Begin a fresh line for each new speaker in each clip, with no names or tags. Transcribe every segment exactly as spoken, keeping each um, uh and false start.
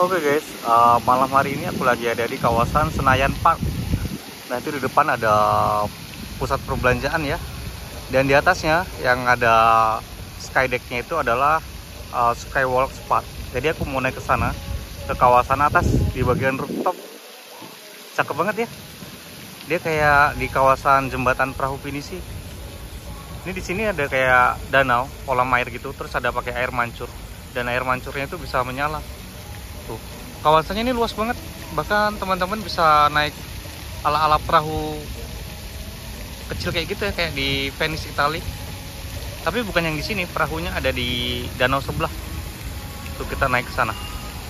Oke guys, uh, malam hari ini aku lagi ada di kawasan Senayan Park. Nah itu di depan ada pusat perbelanjaan ya. Dan di atasnya yang ada skydecknya itu adalah uh, Skywalk Park. Jadi aku mau naik ke sana, ke kawasan atas di bagian rooftop. Cakep banget ya. Dia kayak di kawasan jembatan Perahu Pinisi. Ini di sini ada kayak danau, kolam air gitu, terus ada pakai air mancur. Dan air mancurnya itu bisa menyala. Tuh, kawasannya ini luas banget. Bahkan teman-teman bisa naik ala-ala perahu kecil kayak gitu ya, kayak di Venice Italy. Tapi bukan yang di sini, perahunya ada di danau sebelah. Tuh kita naik ke sana.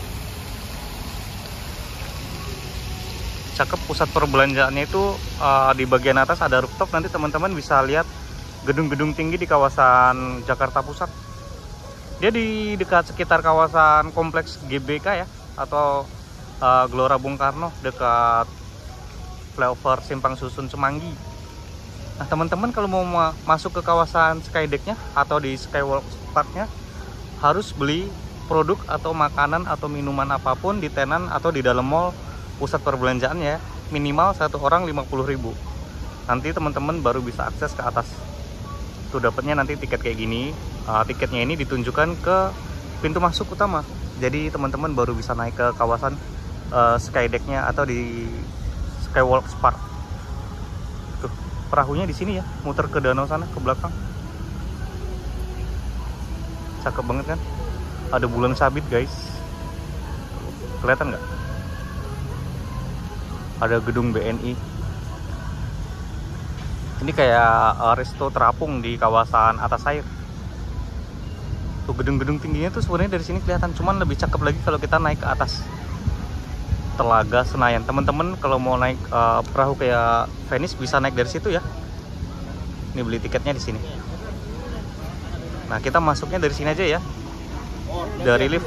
Cakep, pusat perbelanjaannya itu uh, di bagian atas ada rooftop. Nanti teman-teman bisa lihat gedung-gedung tinggi di kawasan Jakarta Pusat. Dia di dekat sekitar kawasan kompleks G B K ya, atau uh, Gelora Bung Karno, dekat flyover Simpang Susun Semanggi. Nah teman-teman kalau mau ma masuk ke kawasan skydecknya atau di Skywalk Parknya, harus beli produk atau makanan atau minuman apapun di tenan atau di dalam mall pusat perbelanjaan ya, minimal satu orang lima puluh ribu. Nanti teman-teman baru bisa akses ke atas. Tuh dapatnya nanti tiket kayak gini. Uh, tiketnya ini ditunjukkan ke pintu masuk utama. Jadi teman-teman baru bisa naik ke kawasan uh, skydecknya atau di Skywalk Park. Tuh perahunya di sini ya, muter ke danau sana ke belakang. Cakep banget kan? Ada bulan sabit guys. Kelihatan nggak? Ada gedung B N I. Ini kayak uh, resto terapung di kawasan atas air. Tuh gedung-gedung tingginya tuh sebenarnya dari sini kelihatan, cuman lebih cakep lagi kalau kita naik ke atas. Telaga Senayan. Teman-teman kalau mau naik uh, perahu kayak Venice bisa naik dari situ ya. Ini beli tiketnya di sini. Nah, kita masuknya dari sini aja ya. Dari lift.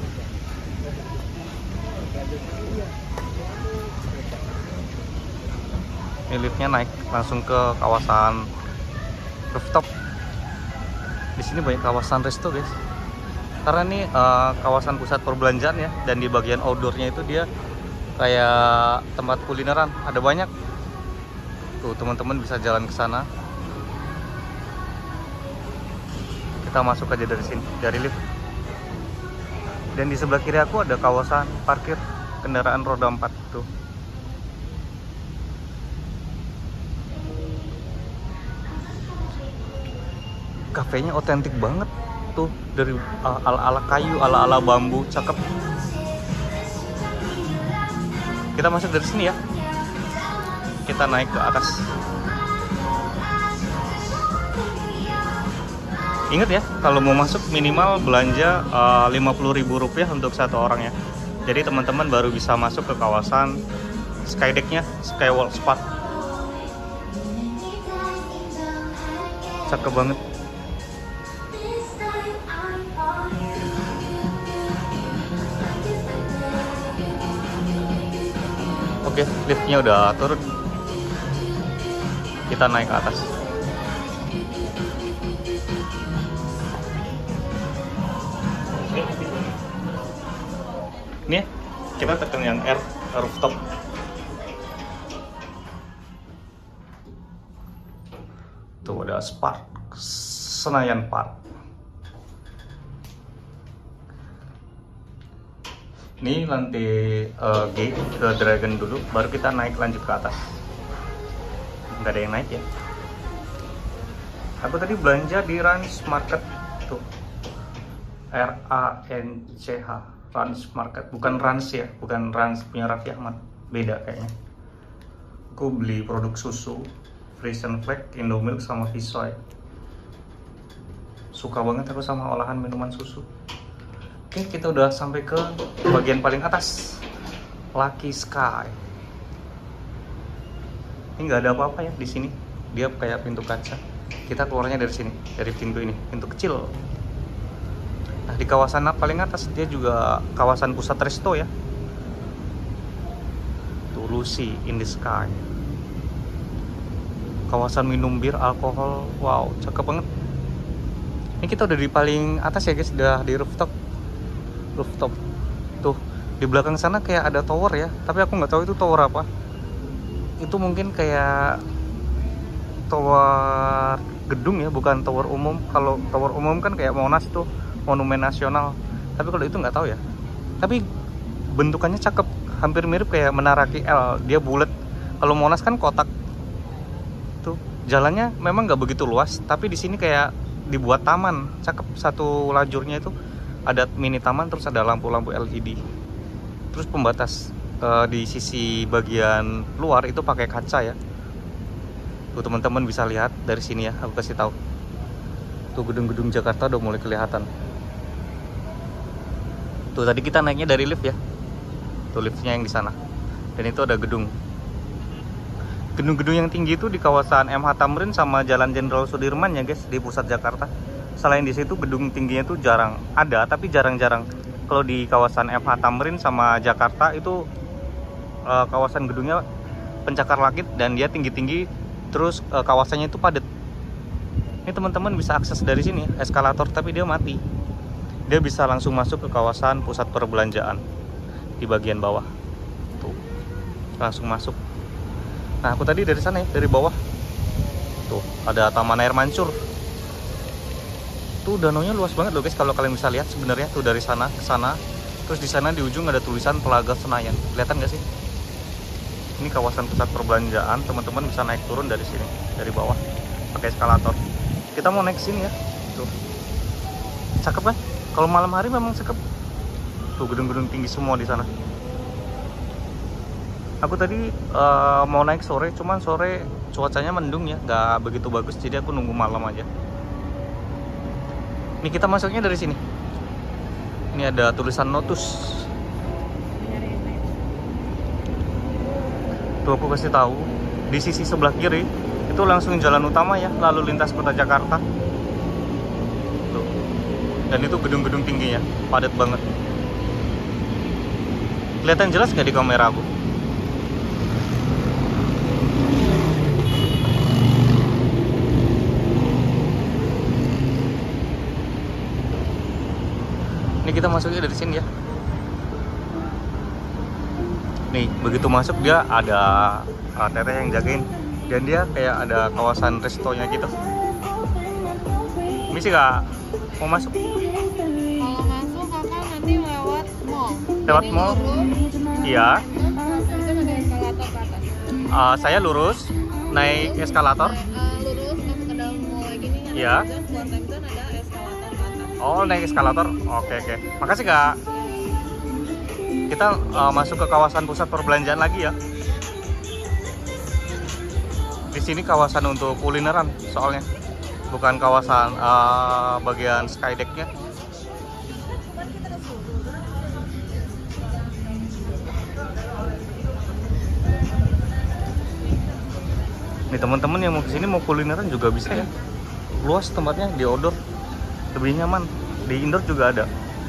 Ini liftnya naik langsung ke kawasan rooftop. Di sini banyak kawasan resto guys, karena ini uh, kawasan pusat perbelanjaan ya, dan di bagian outdoornya itu dia kayak tempat kulineran, ada banyak. Tuh teman-teman bisa jalan ke sana. Kita masuk aja dari sini, dari lift. Dan di sebelah kiri aku ada kawasan parkir kendaraan roda empat tuh. Kafenya otentik banget tuh, dari ala-ala kayu, ala-ala bambu, cakep. Kita masuk dari sini ya. Kita naik ke atas. Ingat ya, kalau mau masuk minimal belanja uh, lima puluh ribu rupiah untuk satu orang ya. Jadi teman-teman baru bisa masuk ke kawasan skydecknya, Skywalk Park. Cakep banget. Oke, liftnya udah turun. Kita naik ke atas. Ini ya, kita tekan yang R, rooftop. Tuh ada Spark, Senayan Park. Ini lantai uh, gate ke Dragon dulu, baru kita naik lanjut ke atas. Nggak ada yang naik ya. Aku tadi belanja di Rans Market tuh, R A N C H, Rans Market, bukan Rans ya, bukan Rans punya Raffi Ahmad, beda kayaknya. Aku beli produk susu, Frisian Flag, Indomilk sama Visoy. Suka banget aku sama olahan minuman susu. Oke, kita udah sampai ke bagian paling atas, Lucky Sky. Ini nggak ada apa-apa ya di sini. Dia kayak pintu kaca. Kita keluarnya dari sini, dari pintu ini, pintu kecil. Nah di kawasan paling atas dia juga kawasan pusat resto ya. Tuh Lucy in the Sky. Kawasan minum bir, alkohol. Wow, cakep banget. Ini kita udah di paling atas ya guys, udah di rooftop. Rooftop. Tuh, Di belakang sana kayak ada tower ya, tapi aku nggak tahu itu tower apa. Itu mungkin kayak tower gedung ya, bukan tower umum. Kalau tower umum kan kayak Monas tuh, Monumen Nasional. Tapi kalau itu nggak tahu ya. Tapi bentukannya cakep, hampir mirip kayak Menara K L. Dia bulat. Kalau Monas kan kotak. Tuh, jalannya memang nggak begitu luas, tapi di sini kayak dibuat taman. Cakep, satu lajurnya itu ada mini taman, terus ada lampu-lampu L E D. Terus pembatas uh, di sisi bagian luar itu pakai kaca ya. Tuh teman-teman bisa lihat dari sini ya, aku kasih tahu. Tuh gedung-gedung Jakarta udah mulai kelihatan. Tuh tadi kita naiknya dari lift ya. Tuh liftnya yang di sana. Dan itu ada gedung. Gedung-gedung yang tinggi itu di kawasan M H Tamrin sama Jalan Jenderal Sudirman ya guys, di pusat Jakarta. Selain di situ gedung tingginya itu jarang ada, tapi jarang-jarang. Kalau di kawasan M H Tamrin sama Jakarta itu uh, kawasan gedungnya pencakar langit dan dia tinggi-tinggi, terus uh, kawasannya itu padat. Ini teman-teman bisa akses dari sini ya, eskalator, tapi dia mati. Dia bisa langsung masuk ke kawasan pusat perbelanjaan di bagian bawah. Tuh, langsung masuk. Nah, aku tadi dari sana ya, dari bawah. Tuh, ada Taman Air Mancur. Tuh danaunya luas banget loh guys, kalau kalian bisa lihat sebenarnya tuh dari sana ke sana. Terus di sana di ujung ada tulisan Telaga Senayan. Kelihatan nggak sih? Ini kawasan pusat perbelanjaan, teman-teman bisa naik turun dari sini, dari bawah pakai eskalator. Kita mau naik sini ya. Tuh. Cakep kan? Kalau malam hari memang cakep. Tuh gedung-gedung tinggi semua di sana. Aku tadi uh, mau naik sore, cuman sore cuacanya mendung ya, nggak begitu bagus, jadi aku nunggu malam aja. Ini kita masuknya dari sini. Ini ada tulisan notus. Tuh aku kasih tahu, di sisi sebelah kiri itu langsung jalan utama ya, lalu lintas kota Jakarta. Tuh. Dan itu gedung-gedung tingginya, padat banget. Kelihatan jelas nggak di kamera aku? Ini kita masuknya dari sini ya. Nih, begitu masuk dia ada uh, teteh yang jagain. Dan dia kayak ada kawasan restonya gitu. Misi kak, mau masuk?
Kalau masuk kakak nanti lewat mall.
Lewat mall? Iya.
Kan ada eskalator ke atas.
Uh, saya lurus, naik eskalator.
Uh, lurus masuk ke dalam mall gini kan.
Iya.
Terus buat time zone ada eskalator ke atas.
Oh, naik eskalator. Oke, oke. Makasih kak. Kita uh, masuk ke kawasan pusat perbelanjaan lagi ya. Di sini kawasan untuk kulineran soalnya, bukan kawasan uh, bagian skydeck-nya. Nih teman-teman yang mau kesini mau kulineran juga bisa ya. Luas tempatnya, di outdoor lebih nyaman. Di indoor juga ada.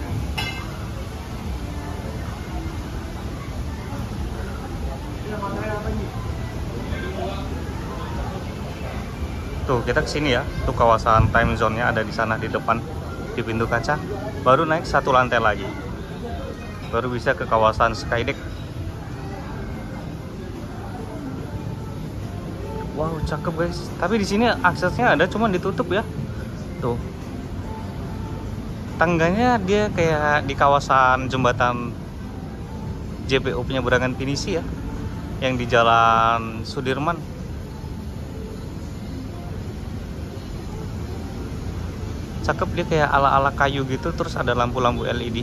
Tuh kita kesini ya, tuh kawasan time zone-nya ada di sana di depan di pintu kaca. Baru naik satu lantai lagi, baru bisa ke kawasan skydeck. Wow cakep guys. Tapi di sini aksesnya ada, cuman ditutup ya. Tuh tangganya dia kayak di kawasan jembatan J P O Penyeberangan Pinisi ya, yang di Jalan Sudirman. Cakep, dia kayak ala-ala kayu gitu, terus ada lampu-lampu L E D.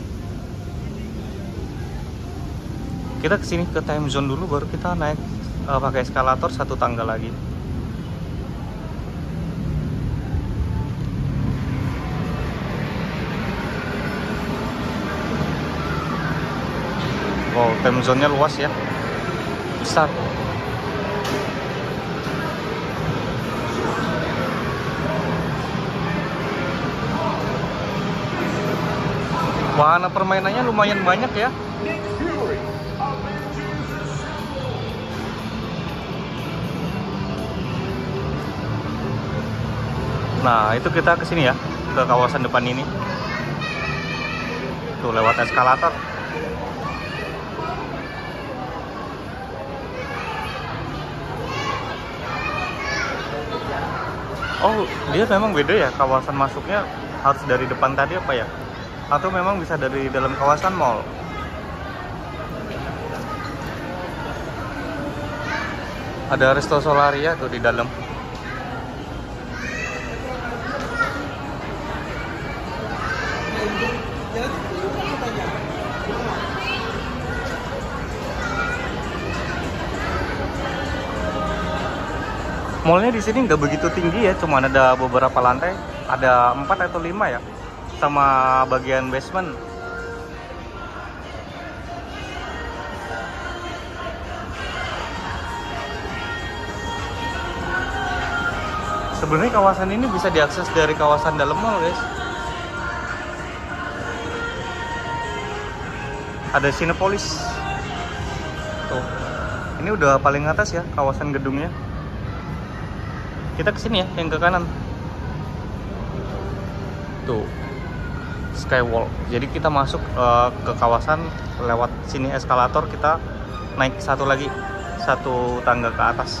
Kita kesini ke time zone dulu, baru kita naik uh, pakai eskalator satu tangga lagi. Wow, time zone-nya luas ya, besar. Wahana permainannya lumayan banyak ya. Nah, itu kita ke sini ya, ke kawasan depan ini. Tuh lewat eskalator. Oh, dia memang beda ya, kawasan masuknya harus dari depan tadi apa ya? Atau memang bisa dari dalam kawasan mall? Ada Resto Solaria tuh di dalam. Mallnya di sini nggak begitu tinggi ya, cuma ada beberapa lantai, ada empat atau lima ya, sama bagian basement. Sebenarnya kawasan ini bisa diakses dari kawasan dalam mall, guys. Ada Cinepolis. Tuh, ini udah paling atas ya kawasan gedungnya. Kita kesini ya, yang ke kanan. Tuh, Skywalk. Jadi kita masuk uh, ke kawasan lewat sini eskalator, kita naik satu lagi, satu tangga ke atas.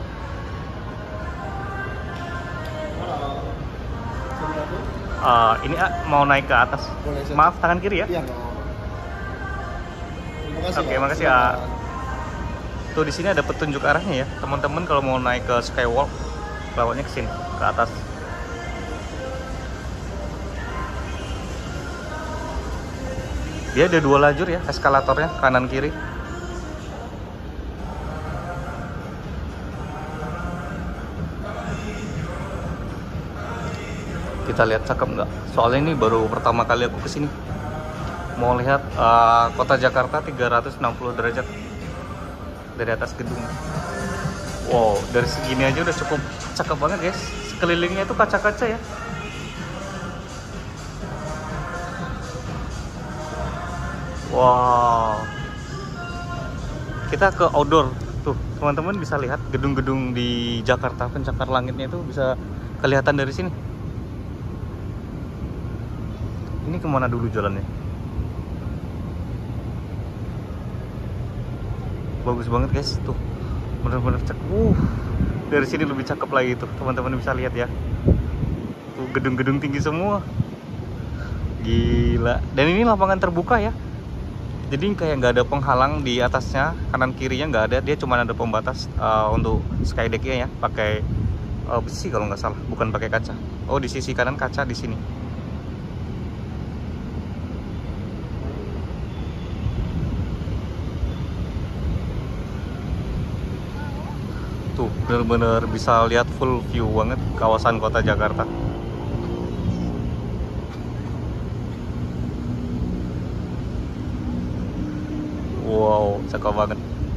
Uh, ini uh, mau naik ke atas.
Boleh,
Maaf, tangan kiri ya.
Iya, Bang. Terima kasih.
Oke,
Bang.
makasih ya.
Silakan.
Tuh di sini ada petunjuk arahnya ya, teman-teman kalau mau naik ke Skywalk, lewatnya ke sini, ke atas. Dia ada dua lajur ya, eskalatornya kanan kiri. Kita lihat cakep nggak? Soalnya ini baru pertama kali aku kesini. Mau lihat uh, kota Jakarta tiga ratus enam puluh derajat dari atas gedung. Wow, dari segini aja udah cukup cakep banget, guys. Sekelilingnya itu kaca-kaca ya. Wow. Kita ke outdoor. Tuh, teman-teman bisa lihat gedung-gedung di Jakarta, pencakar langitnya itu bisa kelihatan dari sini. Ini kemana dulu jalannya? Bagus banget, guys. Tuh, bener-bener cakep. Uh, dari sini lebih cakep lagi tuh, teman-teman bisa lihat ya. Tuh, gedung-gedung tinggi semua. Gila. Dan ini lapangan terbuka ya. Jadi kayak nggak ada penghalang di atasnya, kanan kirinya nggak ada. Dia cuma ada pembatas uh, untuk skydecknya ya, pakai uh, besi kalau nggak salah, bukan pakai kaca. Oh, di sisi kanan kaca di sini. Tuh, bener-bener bisa lihat full view banget kawasan kota Jakarta. Wow, cakep banget.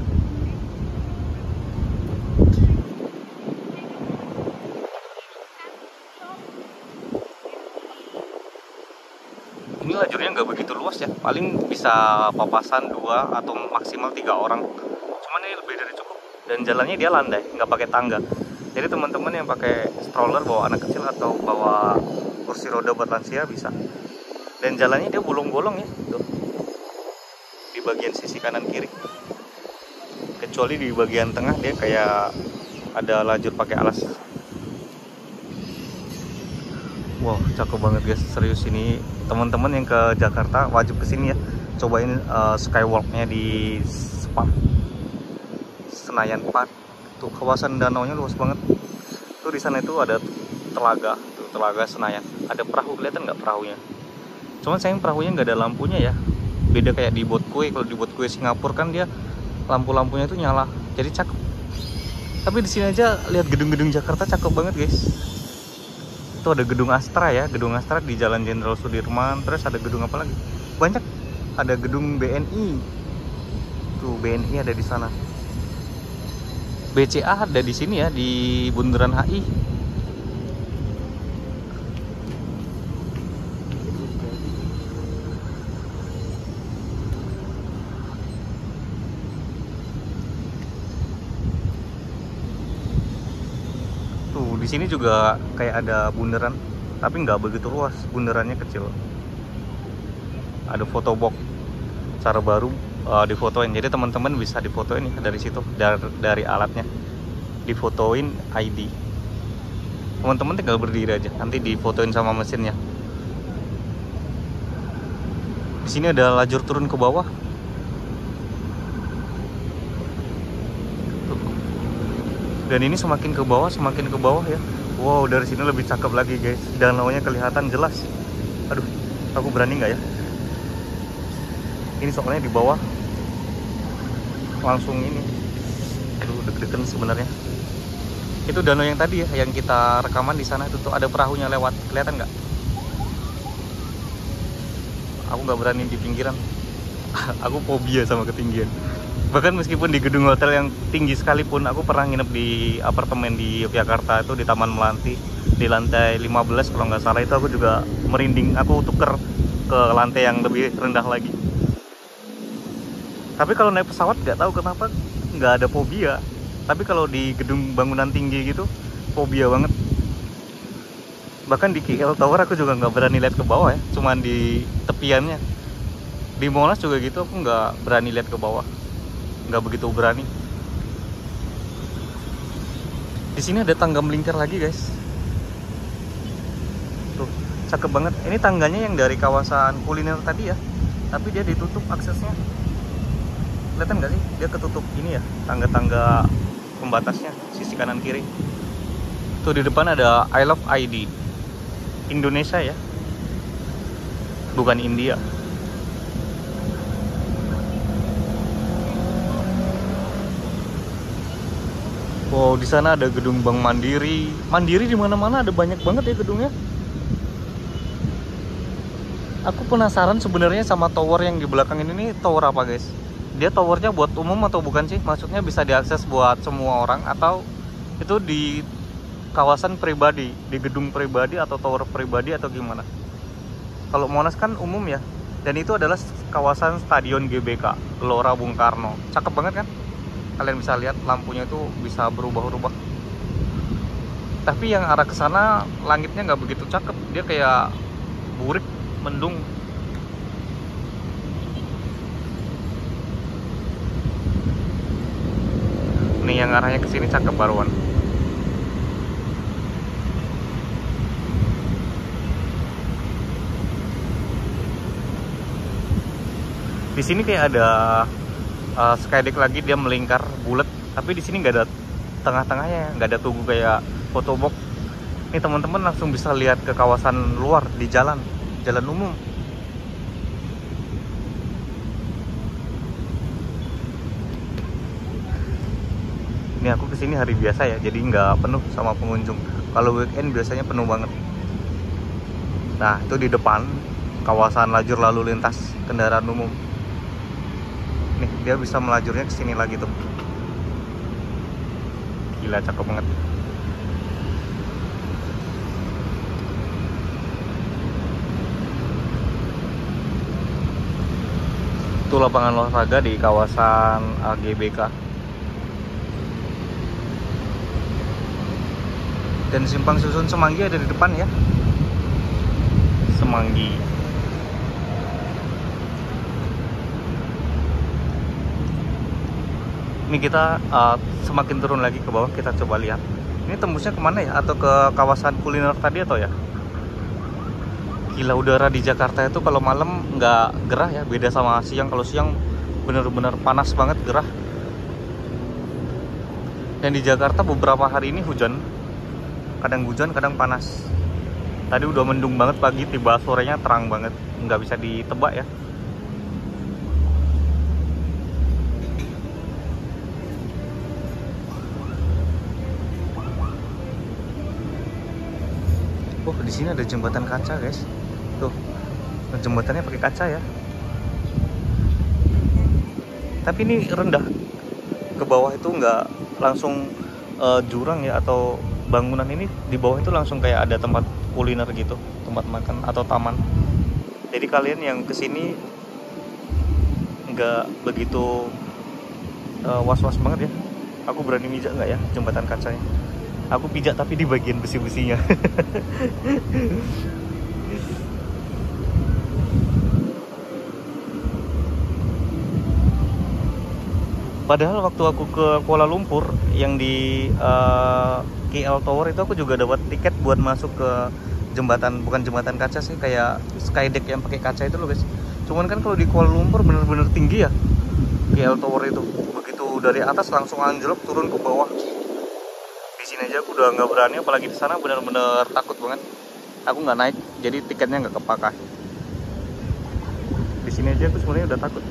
Ini lajurnya nggak begitu luas ya, paling bisa papasan dua atau maksimal tiga orang. Cuman ini lebih dari cukup. Dan jalannya dia landai, nggak pakai tangga. Jadi teman-teman yang pakai stroller, bawa anak kecil atau bawa kursi roda buat lansia bisa. Dan jalannya dia bolong-bolong ya, tuh. Di bagian sisi kanan kiri. Kecuali di bagian tengah dia kayak ada lajur pakai alas. Wow, cakep banget guys, serius ini teman-teman yang ke Jakarta wajib kesini ya, cobain uh, Skywalk-nya di Spa Senayan Park. Tuh kawasan danaunya luas banget. Tuh di sana itu ada telaga, tuh telaga Senayan. Ada perahu, kelihatan nggak perahunya? Cuman sayang perahunya nggak ada lampunya ya. Beda kayak di boat kue. Kalau di boat kue Singapura kan dia lampu-lampunya itu nyala, jadi cakep. Tapi di sini aja lihat gedung-gedung Jakarta cakep banget guys. Itu ada gedung Astra ya, gedung Astra di Jalan Jenderal Sudirman. Terus ada gedung apa lagi? Banyak. Ada gedung B N I. Tuh B N I ada di sana. B C A ada di sini ya, di Bundaran H I. Tuh di sini juga kayak ada bundaran, tapi nggak begitu luas, bundarannya kecil. Ada foto box, cara baru uh, difotoin. Jadi teman-teman bisa difotoin ya dari situ, dari, dari alatnya, difotoin I D. Teman-teman tinggal berdiri aja, nanti difotoin sama mesinnya. Di sini ada lajur turun ke bawah. Tuh. Dan ini semakin ke bawah, semakin ke bawah ya. Wow, dari sini lebih cakep lagi guys. Danaunya kelihatan jelas. Aduh, aku berani nggak ya? Ini soalnya di bawah langsung ini. Aduh, deg-degan sebenarnya. Itu danau yang tadi ya, yang kita rekaman di sana itu tuh ada perahunya lewat, kelihatan nggak? Aku nggak berani di pinggiran. Aku fobia sama ketinggian. Bahkan meskipun di gedung hotel yang tinggi sekalipun, aku pernah nginep di apartemen di Yogyakarta itu di Taman Melanti di lantai lima belas kalau nggak salah, itu aku juga merinding. Aku tuker ke lantai yang lebih rendah lagi. Tapi kalau naik pesawat nggak tahu kenapa nggak ada fobia. Tapi kalau di gedung bangunan tinggi gitu, fobia banget. Bahkan di K L Tower aku juga nggak berani lihat ke bawah ya, cuman di tepiannya. Di Monas juga gitu, aku nggak berani lihat ke bawah, nggak begitu berani. Di sini ada tangga melingkar lagi guys. Tuh, cakep banget. Ini tangganya yang dari kawasan kuliner tadi ya, tapi dia ditutup aksesnya. Kelihatan nggak sih? Dia ketutup ini ya, tangga-tangga pembatasnya sisi kanan kiri. Tuh di depan ada I Love I D Indonesia ya, bukan India. Wow, di sana ada gedung Bank Mandiri. Mandiri di mana-mana ada banyak banget ya gedungnya. Aku penasaran sebenarnya sama tower yang di belakang ini nih, tower apa guys? Dia towernya buat umum atau bukan sih? Maksudnya bisa diakses buat semua orang atau itu di kawasan pribadi, di gedung pribadi atau tower pribadi atau gimana? Kalau Monas kan umum ya, dan itu adalah kawasan Stadion G B K, Gelora Bung Karno. Cakep banget kan? Kalian bisa lihat lampunya itu bisa berubah-ubah. Tapi yang arah ke sana langitnya nggak begitu cakep, dia kayak burik, mendung. Nih yang arahnya ke sini cakep baruan. Di sini kayak ada uh, skydeck lagi, dia melingkar bulat, tapi di sini nggak ada tengah-tengahnya, nggak ada tugu kayak fotobox. Ini teman-teman langsung bisa lihat ke kawasan luar di jalan, jalan umum. Ini aku kesini hari biasa ya, jadi nggak penuh sama pengunjung. Kalau weekend biasanya penuh banget. Nah, itu di depan kawasan lajur lalu lintas kendaraan umum. Nih, dia bisa melajurnya ke sini lagi tuh. Gila, cakep banget. Itu lapangan olahraga di kawasan G B K. Dan simpang susun Semanggi ada di depan ya. Semanggi. Ini kita uh, semakin turun lagi ke bawah, kita coba lihat. Ini tembusnya kemana ya? Atau ke kawasan kuliner tadi atau ya? Gila, udara di Jakarta itu kalau malam nggak gerah ya, beda sama siang. Kalau siang bener-bener panas banget, gerah. Dan di Jakarta beberapa hari ini hujan. Kadang hujan, kadang panas. Tadi udah mendung banget pagi, tiba sorenya terang banget, nggak bisa ditebak ya. Oh, di sini ada jembatan kaca guys. Tuh, jembatannya pakai kaca ya. Tapi ini rendah. Ke bawah itu nggak langsung uh, jurang ya, atau bangunan ini di bawah itu langsung kayak ada tempat kuliner gitu, tempat makan atau taman. Jadi kalian yang kesini nggak begitu uh, was-was banget ya. Aku berani mijak nggak ya jembatan kacanya? Aku pijak tapi di bagian besi-besinya. Padahal waktu aku ke Kuala Lumpur yang di uh, K K L Tower itu aku juga dapat tiket buat masuk ke jembatan, bukan jembatan kaca sih, kayak skydeck yang pakai kaca itu loh guys. Cuman kan kalau di Kuala Lumpur bener-bener tinggi ya K L Tower itu. Begitu dari atas langsung anjlok turun ke bawah. Di sini aja aku udah nggak berani, apalagi di sana bener-bener takut banget. Aku nggak naik, jadi tiketnya nggak kepakai. Di sini aja aku sebenarnya udah takut.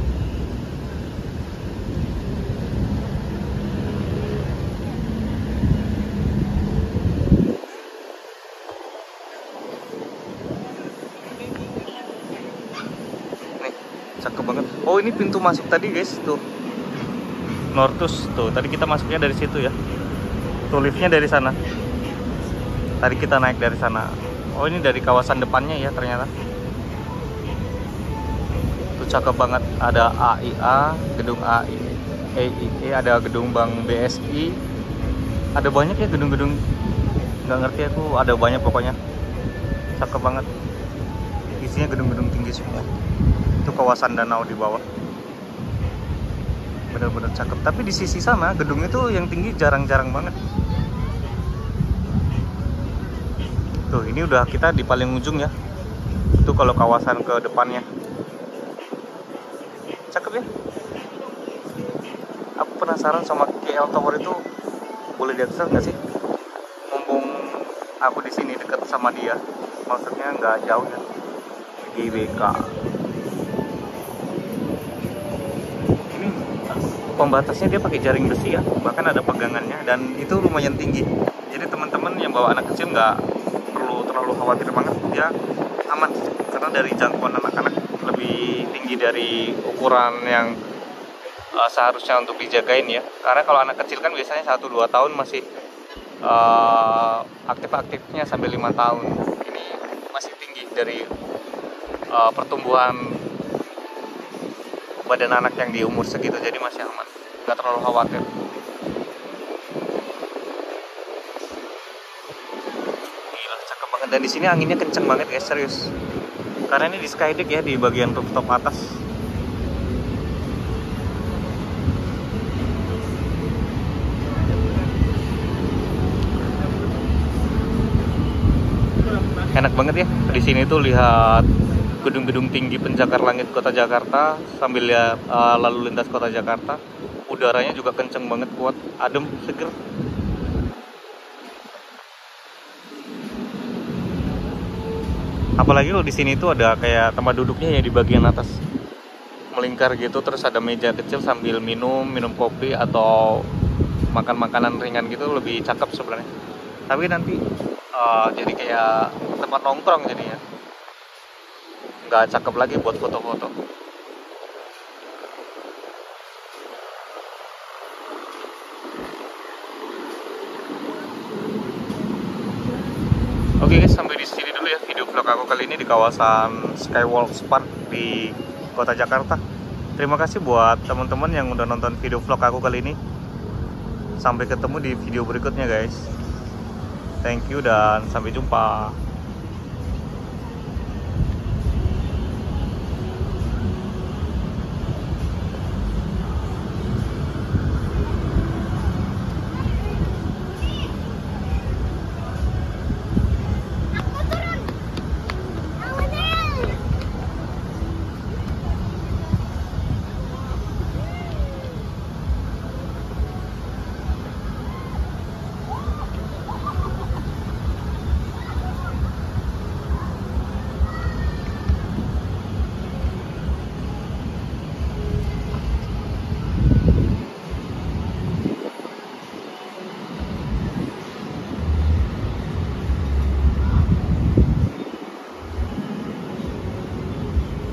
Nih, cakep banget. Oh, ini pintu masuk tadi guys, tuh. Nortus tuh. Tadi kita masuknya dari situ ya. Tuh liftnya dari sana. Tadi kita naik dari sana. Oh, ini dari kawasan depannya ya ternyata. Tuh cakep banget. Ada A I A, gedung A I A, ada gedung Bank B S I. Ada banyak ya gedung-gedung. Nggak ngerti aku, ada banyak pokoknya. Cakep banget. Isinya gedung-gedung tinggi semua. Itu kawasan danau di bawah. Bener-bener cakep. Tapi di sisi sana gedung itu yang tinggi jarang-jarang banget. Tuh, ini udah kita di paling ujung ya. Itu kalau kawasan ke depannya. Cakep ya. Aku penasaran sama K L Tower itu, boleh diakses nggak sih? Mumpung aku di sini dekat sama dia, maksudnya nggak jauh ya. G B K. Ini pembatasnya dia pakai jaring besi ya, bahkan ada pegangannya, dan itu lumayan tinggi. Jadi teman-teman yang bawa anak kecil nggak perlu terlalu khawatir banget, dia aman karena dari jangkauan anak-anak lebih tinggi dari ukuran yang uh, seharusnya untuk dijagain ya. Karena kalau anak kecil kan biasanya satu dua tahun masih uh, aktif-aktifnya sampai lima tahun. Ini masih tinggi dari uh, pertumbuhan badan anak yang di umur segitu, jadi masih aman, nggak terlalu khawatir. Dan di sini anginnya kenceng banget guys, serius. Karena ini di skydeck ya, di bagian rooftop atas. Enak banget ya. Di sini tuh lihat gedung-gedung tinggi pencakar langit kota Jakarta sambil lihat uh, lalu lintas kota Jakarta. Udaranya juga kenceng banget, kuat, adem, seger. Apalagi kalau di sini tuh ada kayak tempat duduknya ya di bagian atas, melingkar gitu, terus ada meja kecil sambil minum minum kopi atau makan makanan ringan gitu, lebih cakep sebenarnya. Tapi nanti uh, jadi kayak tempat nongkrong jadinya, nggak cakep lagi buat foto-foto. Oke guys, sampai di sini dulu ya video vlog aku kali ini di kawasan Skywalk Park di kota Jakarta. Terima kasih buat teman-teman yang udah nonton video vlog aku kali ini. Sampai ketemu di video berikutnya guys. Thank you dan sampai jumpa.